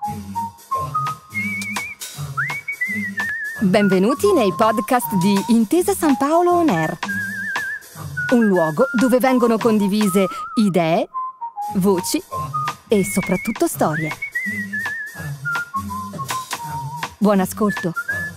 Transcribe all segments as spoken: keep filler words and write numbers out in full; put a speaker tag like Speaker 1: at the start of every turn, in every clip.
Speaker 1: Benvenuti nei podcast di Intesa San Paolo On Air, un luogo dove vengono condivise idee, voci e soprattutto storie. Buon ascolto.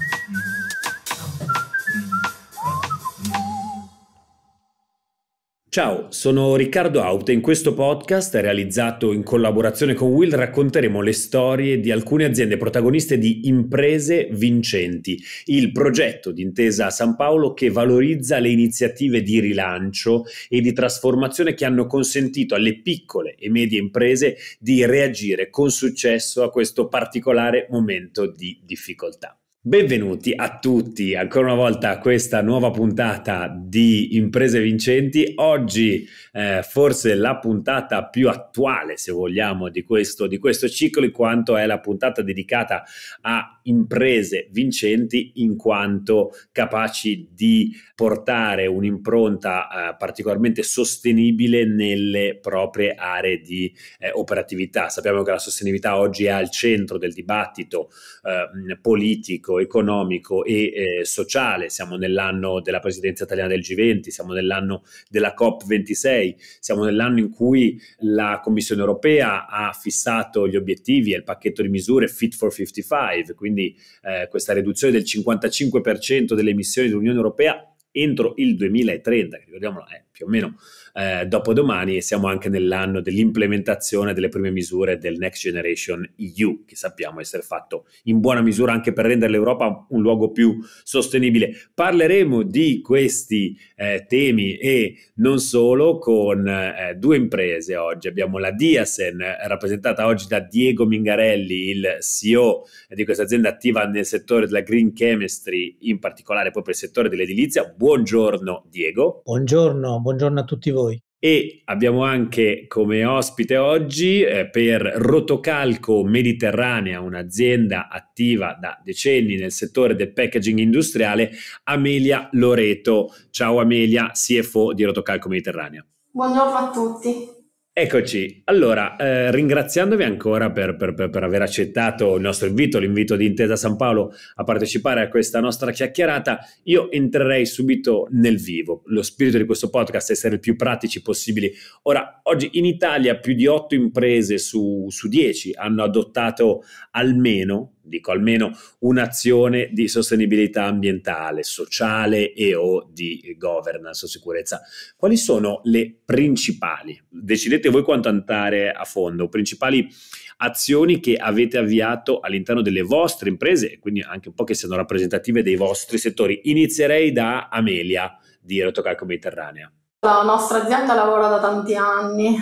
Speaker 2: Ciao, sono Riccardo Haupt e in questo podcast, realizzato in collaborazione con Will, racconteremo le storie di alcune aziende protagoniste di Imprese Vincenti, il progetto di Intesa San Paolo che valorizza le iniziative di rilancio e di trasformazione che hanno consentito alle piccole e medie imprese di reagire con successo a questo particolare momento di difficoltà. Benvenuti a tutti ancora una volta a questa nuova puntata di Imprese Vincenti. Oggi eh, forse la puntata più attuale, se vogliamo, di questo, di questo ciclo, in quanto è la puntata dedicata a imprese vincenti in quanto capaci di portare un'impronta eh, particolarmente sostenibile nelle proprie aree di eh, operatività. Sappiamo che la sostenibilità oggi è al centro del dibattito eh, politico, economico e eh, sociale. Siamo nell'anno della presidenza italiana del G venti, siamo nell'anno della COP ventisei, siamo nell'anno in cui la Commissione europea ha fissato gli obiettivi e il pacchetto di misure Fit for cinquantacinque, quindi eh, questa riduzione del cinquantacinque per cento delle emissioni dell'Unione Europea entro il duemilatrenta, che ricordiamolo è più o meno eh, dopodomani, e siamo anche nell'anno dell'implementazione delle prime misure del Next Generation E U, che sappiamo essere fatto in buona misura anche per rendere l'Europa un luogo più sostenibile. Parleremo di questi eh, temi e non solo con eh, due imprese oggi. Abbiamo la Diasen, rappresentata oggi da Diego Mingarelli, il C E O di questa azienda attiva nel settore della green chemistry, in particolare poi per il settore dell'edilizia. Buongiorno Diego.
Speaker 3: Buongiorno, buongiorno a tutti voi.
Speaker 2: E abbiamo anche come ospite oggi eh, per Rotocalco Mediterranea, un'azienda attiva da decenni nel settore del packaging industriale, Amelia Loreto. Ciao Amelia, C F O di Rotocalco Mediterranea.
Speaker 4: Buongiorno a tutti.
Speaker 2: Eccoci, allora eh, ringraziandovi ancora per, per, per, per aver accettato il nostro invito, l'invito di Intesa San Paolo a partecipare a questa nostra chiacchierata, io entrerei subito nel vivo. Lo spirito di questo podcast è essere il più pratici possibili. Ora, oggi in Italia più di otto imprese su, su dieci hanno adottato almeno, dico almeno, un'azione di sostenibilità ambientale, sociale e o di governance o sicurezza. Quali sono le principali? Decidete voi quanto andare a fondo, principali azioni che avete avviato all'interno delle vostre imprese e quindi anche un po' che siano rappresentative dei vostri settori. Inizierei da Amelia di Rotocalco Mediterranea.
Speaker 4: La nostra azienda lavora da tanti anni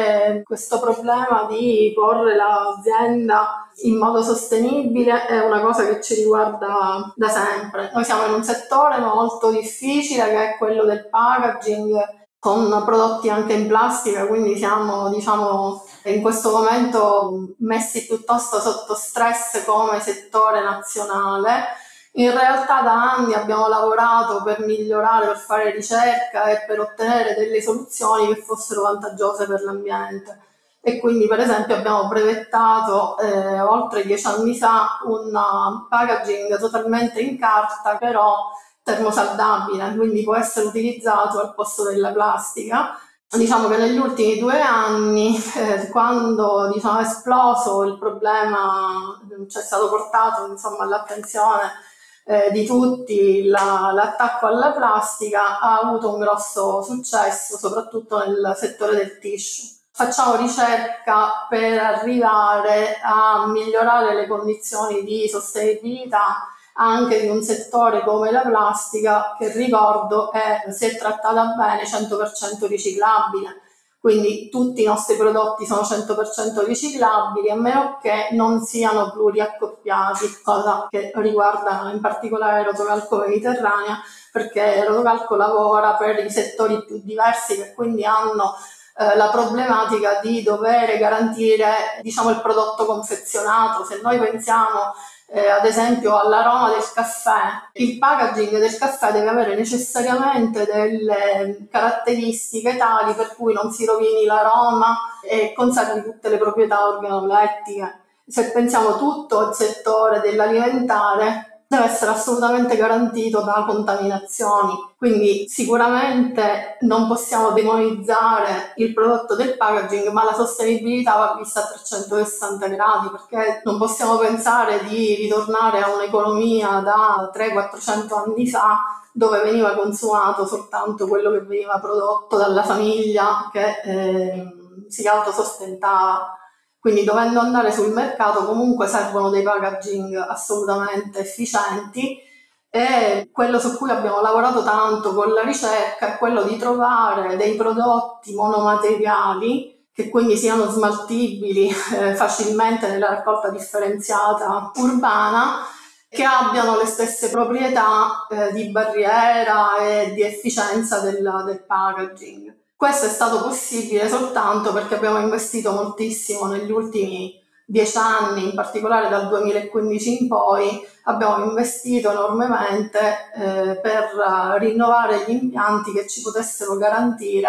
Speaker 4: e questo problema di porre l'azienda in modo sostenibile è una cosa che ci riguarda da sempre. Noi siamo in un settore molto difficile che è quello del packaging, con prodotti anche in plastica, quindi siamo, diciamo, in questo momento messi piuttosto sotto stress come settore nazionale. In realtà da anni abbiamo lavorato per migliorare, per fare ricerca e per ottenere delle soluzioni che fossero vantaggiose per l'ambiente. E quindi per esempio abbiamo brevettato eh, oltre dieci anni fa un packaging totalmente in carta, però termosaldabile, quindi può essere utilizzato al posto della plastica. Diciamo che negli ultimi due anni, eh, quando diciamo, è esploso il problema, c'è stato portato insomma, all'attenzione eh, di tutti la, l'attacco alla plastica, ha avuto un grosso successo, soprattutto nel settore del tissue. Facciamo ricerca per arrivare a migliorare le condizioni di sostenibilità anche di un settore come la plastica, che ricordo è, se trattata bene, cento per cento riciclabile. Quindi tutti i nostri prodotti sono cento per cento riciclabili, a meno che non siano pluriaccoppiati, cosa che riguarda in particolare Rotocalco Mediterranea, perché Rotocalco lavora per i settori più diversi che quindi hanno eh, la problematica di dover garantire, diciamo, il prodotto confezionato. Se noi pensiamo Eh, ad esempio all'aroma del caffè, il packaging del caffè deve avere necessariamente delle caratteristiche tali per cui non si rovini l'aroma e conservi tutte le proprietà organolettiche. se pensiamo tutto il settore dell'alimentare deve essere assolutamente garantito da contaminazioni, quindi sicuramente non possiamo demonizzare il prodotto del packaging, ma la sostenibilità va vista a trecentosessanta gradi, perché non possiamo pensare di ritornare a un'economia da trecento quattrocento anni fa dove veniva consumato soltanto quello che veniva prodotto dalla famiglia che eh, si autosostentava. Quindi dovendo andare sul mercato comunque servono dei packaging assolutamente efficienti, e quello su cui abbiamo lavorato tanto con la ricerca è quello di trovare dei prodotti monomateriali che quindi siano smaltibili eh, facilmente nella raccolta differenziata urbana, che abbiano le stesse proprietà eh, di barriera e di efficienza del, del packaging. Questo è stato possibile soltanto perché abbiamo investito moltissimo negli ultimi dieci anni, in particolare dal duemilaquindici in poi, abbiamo investito enormemente eh, per uh, rinnovare gli impianti che ci potessero garantire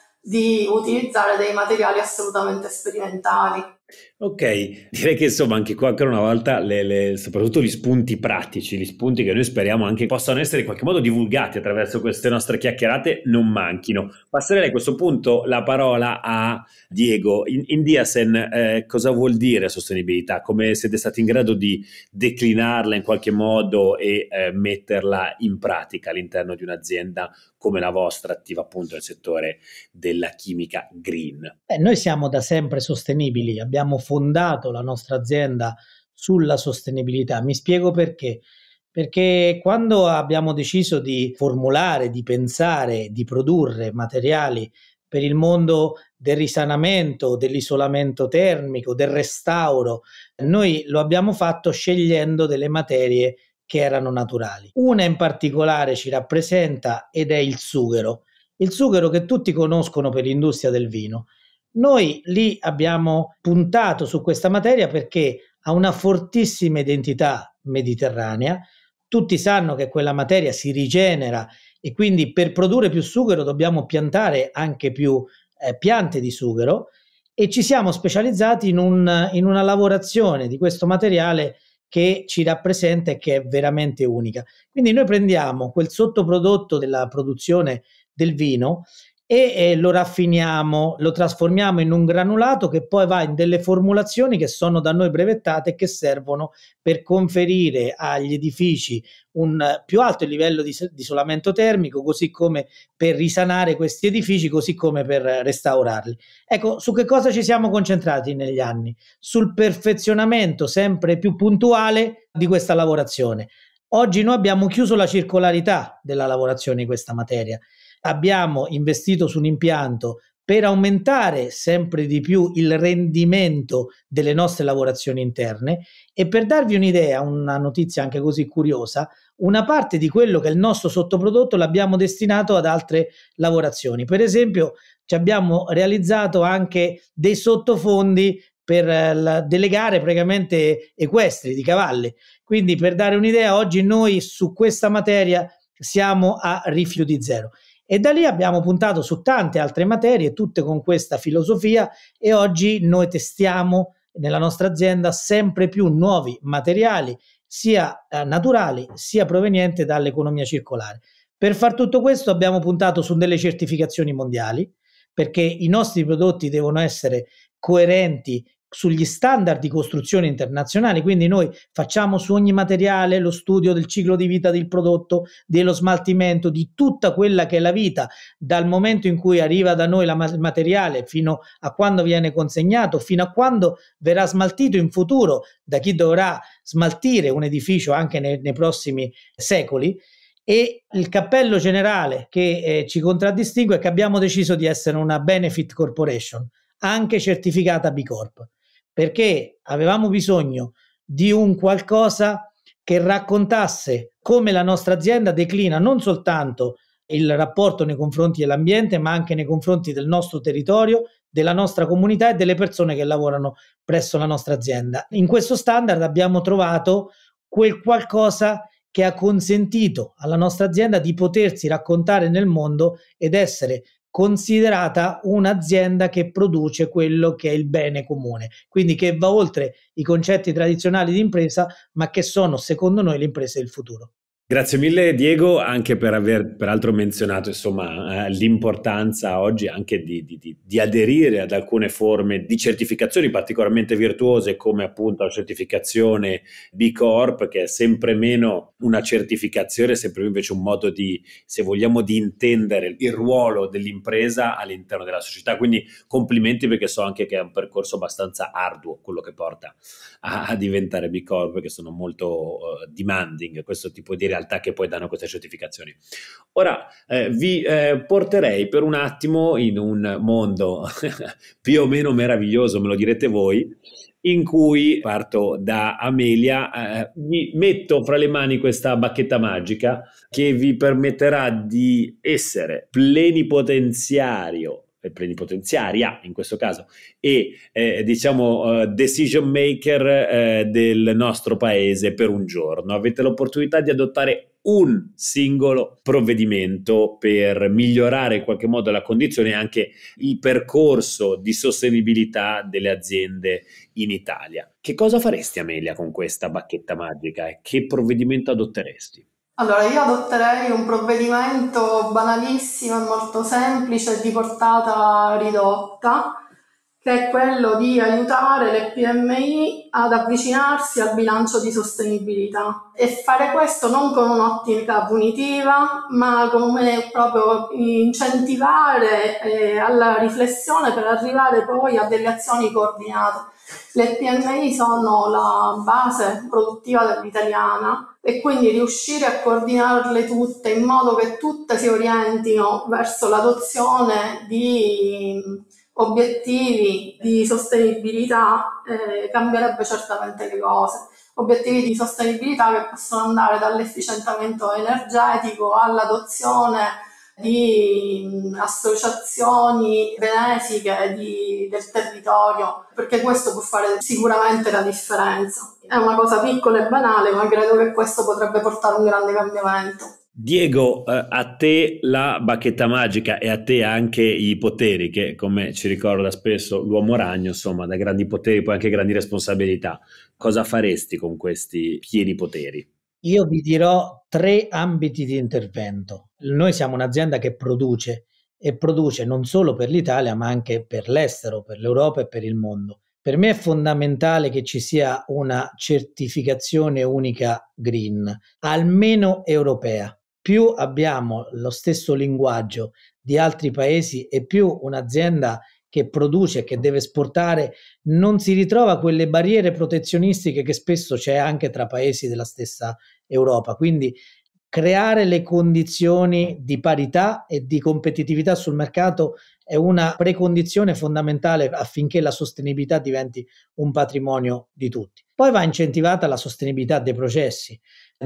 Speaker 4: di utilizzare dei materiali assolutamente sperimentali.
Speaker 2: Ok, direi che insomma anche qua ancora una volta le, le, soprattutto gli spunti pratici, gli spunti che noi speriamo anche possano essere in qualche modo divulgati attraverso queste nostre chiacchierate non manchino. Passerei a questo punto la parola a Diego. In, in Diasen eh, cosa vuol dire sostenibilità? Come siete stati in grado di declinarla in qualche modo e eh, metterla in pratica all'interno di un'azienda come la vostra, attiva appunto nel settore della chimica green?
Speaker 3: Eh, noi siamo da sempre sostenibili, abbiamo fondato la nostra azienda sulla sostenibilità. Mi spiego perché. Perché quando abbiamo deciso di formulare, di pensare, di produrre materiali per il mondo del risanamento, dell'isolamento termico, del restauro, noi lo abbiamo fatto scegliendo delle materie che erano naturali. Una in particolare ci rappresenta ed è il sughero. Il sughero che tutti conoscono per l'industria del vino. Noi lì abbiamo puntato su questa materia perché ha una fortissima identità mediterranea. Tutti sanno che quella materia si rigenera e quindi per produrre più sughero dobbiamo piantare anche più eh, piante di sughero, e ci siamo specializzati in, un, in una lavorazione di questo materiale che ci rappresenta e che è veramente unica. Quindi noi prendiamo quel sottoprodotto della produzione del vino e eh, lo raffiniamo, lo trasformiamo in un granulato che poi va in delle formulazioni che sono da noi brevettate e che servono per conferire agli edifici un più alto livello di, di isolamento termico, così come per risanare questi edifici, così come per restaurarli. Ecco, su che cosa ci siamo concentrati negli anni? Sul perfezionamento sempre più puntuale di questa lavorazione. Oggi noi abbiamo chiuso la circolarità della lavorazione di questa materia. Abbiamo investito su un impianto per aumentare sempre di più il rendimento delle nostre lavorazioni interne, e per darvi un'idea, una notizia anche così curiosa, una parte di quello che è il nostro sottoprodotto l'abbiamo destinato ad altre lavorazioni. Per esempio, ci abbiamo realizzato anche dei sottofondi per eh, delle gare praticamente equestri di cavalli. Quindi, per dare un'idea, oggi noi su questa materia siamo a rifiuti zero. E da lì abbiamo puntato su tante altre materie, tutte con questa filosofia, e oggi noi testiamo nella nostra azienda sempre più nuovi materiali, sia eh, naturali sia provenienti dall'economia circolare. Per far tutto questo abbiamo puntato su delle certificazioni mondiali, perché i nostri prodotti devono essere coerenti sugli standard di costruzione internazionali, quindi noi facciamo su ogni materiale lo studio del ciclo di vita del prodotto, dello smaltimento, di tutta quella che è la vita, dal momento in cui arriva da noi la, il materiale fino a quando viene consegnato, fino a quando verrà smaltito in futuro da chi dovrà smaltire un edificio anche nei, nei prossimi secoli. E il cappello generale che eh, ci contraddistingue è che abbiamo deciso di essere una benefit corporation, anche certificata B Corp, perché avevamo bisogno di un qualcosa che raccontasse come la nostra azienda declina non soltanto il rapporto nei confronti dell'ambiente, ma anche nei confronti del nostro territorio, della nostra comunità e delle persone che lavorano presso la nostra azienda. In questo standard abbiamo trovato quel qualcosa che ha consentito alla nostra azienda di potersi raccontare nel mondo ed essere considerata un'azienda che produce quello che è il bene comune, quindi che va oltre i concetti tradizionali di impresa, ma che sono, secondo noi, le imprese del futuro.
Speaker 2: Grazie mille Diego, anche per aver peraltro menzionato insomma eh, l'importanza oggi anche di, di, di aderire ad alcune forme di certificazioni particolarmente virtuose, come appunto la certificazione B Corp, che è sempre meno una certificazione, sempre più invece un modo di, se vogliamo, di intendere il ruolo dell'impresa all'interno della società. Quindi complimenti, perché so anche che è un percorso abbastanza arduo quello che porta a, a diventare B Corp, perché sono molto uh, demanding questo tipo di realtà che poi danno queste certificazioni. Ora eh, vi eh, porterei per un attimo in un mondo più o meno meraviglioso, me lo direte voi, in cui parto da Amelia, eh, vi metto fra le mani questa bacchetta magica che vi permetterà di essere plenipotenziario, plenipotenziaria in questo caso, e eh, diciamo uh, decision maker eh, del nostro paese per un giorno. Avete l'opportunità di adottare un singolo provvedimento per migliorare in qualche modo la condizione e anche il percorso di sostenibilità delle aziende in Italia. Che cosa faresti, Amelia, con questa bacchetta magica e che provvedimento adotteresti?
Speaker 4: Allora, io adotterei un provvedimento banalissimo e molto semplice di portata ridotta, che è quello di aiutare le P M I ad avvicinarsi al bilancio di sostenibilità, e fare questo non con un'ottica punitiva, ma come proprio incentivare eh, alla riflessione per arrivare poi a delle azioni coordinate. Le P M I sono la base produttiva dell'italiana e quindi riuscire a coordinarle tutte in modo che tutte si orientino verso l'adozione di obiettivi di sostenibilità eh, cambierebbe certamente le cose. Obiettivi di sostenibilità che possono andare dall'efficientamento energetico all'adozione di associazioni benefiche di, del territorio, perché questo può fare sicuramente la differenza. È una cosa piccola e banale, ma credo che questo potrebbe portare un grande cambiamento.
Speaker 2: Diego, a te la bacchetta magica e a te anche i poteri, che come ci ricorda spesso l'uomo ragno, insomma, da grandi poteri poi anche grandi responsabilità. Cosa faresti con questi pieni poteri?
Speaker 3: Io vi dirò tre ambiti di intervento. Noi siamo un'azienda che produce e produce non solo per l'Italia, ma anche per l'estero, per l'Europa e per il mondo. Per me è fondamentale che ci sia una certificazione unica green, almeno europea. Più abbiamo lo stesso linguaggio di altri paesi e più un'azienda che produce e che deve esportare non si ritrova quelle barriere protezionistiche che spesso c'è anche tra paesi della stessa Europa. Quindi creare le condizioni di parità e di competitività sul mercato è una precondizione fondamentale affinché la sostenibilità diventi un patrimonio di tutti. Poi va incentivata la sostenibilità dei processi.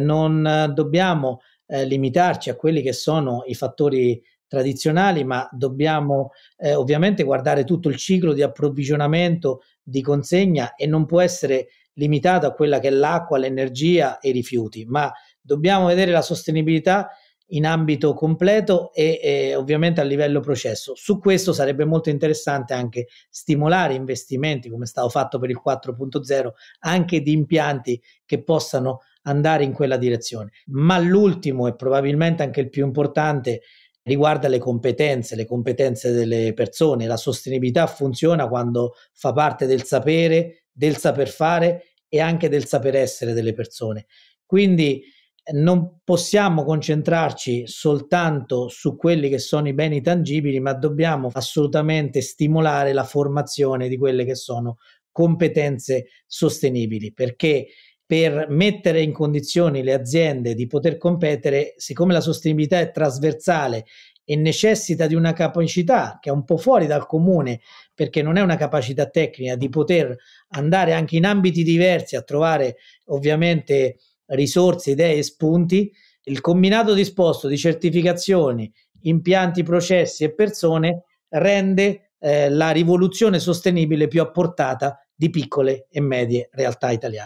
Speaker 3: Non dobbiamo eh, limitarci a quelli che sono i fattori tradizionali, ma dobbiamo eh, ovviamente guardare tutto il ciclo di approvvigionamento, di consegna, e non può essere limitato a quella che è l'acqua, l'energia e i rifiuti, ma dobbiamo vedere la sostenibilità in ambito completo e, e ovviamente a livello processo. Su questo sarebbe molto interessante anche stimolare investimenti, come è stato fatto per il quattro punto zero, anche di impianti che possano andare in quella direzione. Ma l'ultimo e probabilmente anche il più importante riguarda le competenze, le competenze delle persone. La sostenibilità funziona quando fa parte del sapere, del saper fare e anche del saper essere delle persone. Quindi non possiamo concentrarci soltanto su quelli che sono i beni tangibili, ma dobbiamo assolutamente stimolare la formazione di quelle che sono competenze sostenibili, perché per mettere in condizioni le aziende di poter competere, siccome la sostenibilità è trasversale e necessita di una capacità che è un po' fuori dal comune, perché non è una capacità tecnica, di poter andare anche in ambiti diversi a trovare ovviamente risorse, idee e spunti, il combinato disposto di certificazioni, impianti, processi e persone rende eh, la rivoluzione sostenibile più a portata di piccole e medie realtà italiane.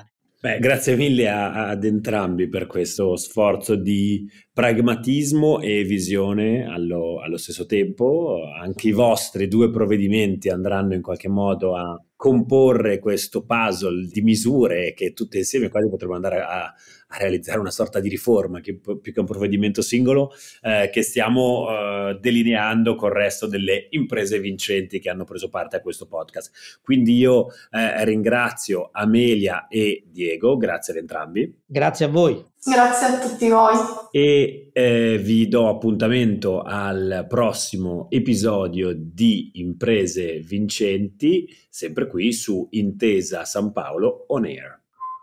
Speaker 2: Beh, grazie mille a, ad entrambi per questo sforzo di pragmatismo e visione allo, allo stesso tempo. Anche i vostri due provvedimenti andranno in qualche modo a comporre questo puzzle di misure che tutte insieme quasi potremmo andare a, a realizzare una sorta di riforma, che, più che un provvedimento singolo, eh, che stiamo eh, delineando col resto delle imprese vincenti che hanno preso parte a questo podcast. Quindi io eh, ringrazio Amelia e Diego, grazie ad entrambi.
Speaker 3: Grazie a voi.
Speaker 4: Grazie a tutti voi.
Speaker 2: E eh, vi do appuntamento al prossimo episodio di Imprese Vincenti, sempre qui su Intesa San Paolo On Air.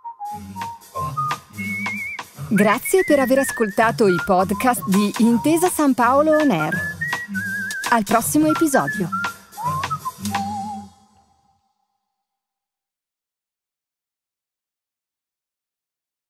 Speaker 1: Grazie per aver ascoltato i podcast di Intesa San Paolo On Air. Al prossimo episodio.